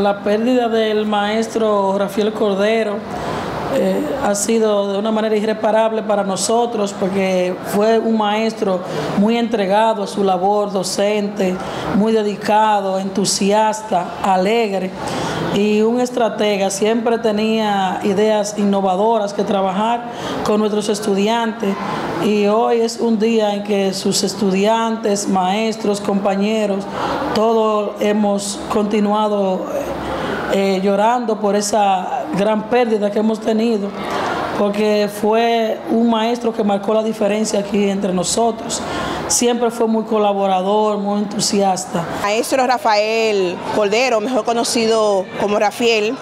La pérdida del maestro Rafael Cordero ha sido de una manera irreparable para nosotros, porque fue un maestro muy entregado a su labor docente, muy dedicado, entusiasta, alegre y un estratega. Siempre tenía ideas innovadoras que trabajar con nuestros estudiantes, y hoy es un día en que sus estudiantes, maestros, compañeros, todos hemos continuado llorando por esa gran pérdida que hemos tenido, porque fue un maestro que marcó la diferencia aquí entre nosotros. Siempre fue muy colaborador, muy entusiasta. Maestro Rafael Cordero, mejor conocido como Rafael,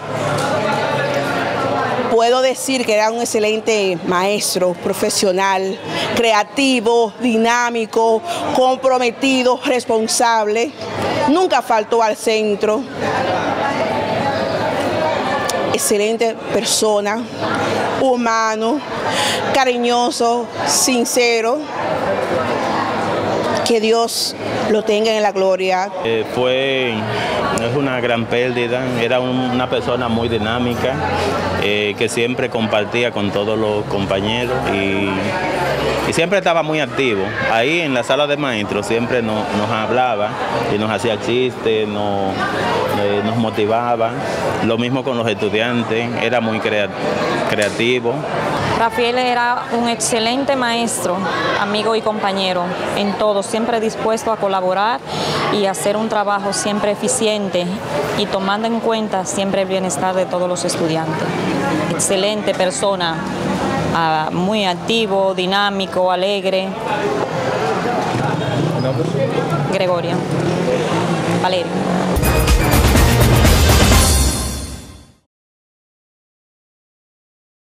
puedo decir que era un excelente maestro, profesional, creativo, dinámico, comprometido, responsable. Nunca faltó al centro. Excelente persona, humano, cariñoso, sincero. Que Dios lo tenga en la gloria. Es una gran pérdida. Era una persona muy dinámica, que siempre compartía con todos los compañeros y siempre estaba muy activo. Ahí en la sala de maestros siempre nos hablaba y nos hacía chistes, nos motivaba. Lo mismo con los estudiantes, era muy creativo. Rafael era un excelente maestro, amigo y compañero en todo, siempre dispuesto a colaborar y hacer un trabajo siempre eficiente y tomando en cuenta siempre el bienestar de todos los estudiantes. Excelente persona, muy activo, dinámico, alegre. ¿Nombre? Gregoria. Valerio.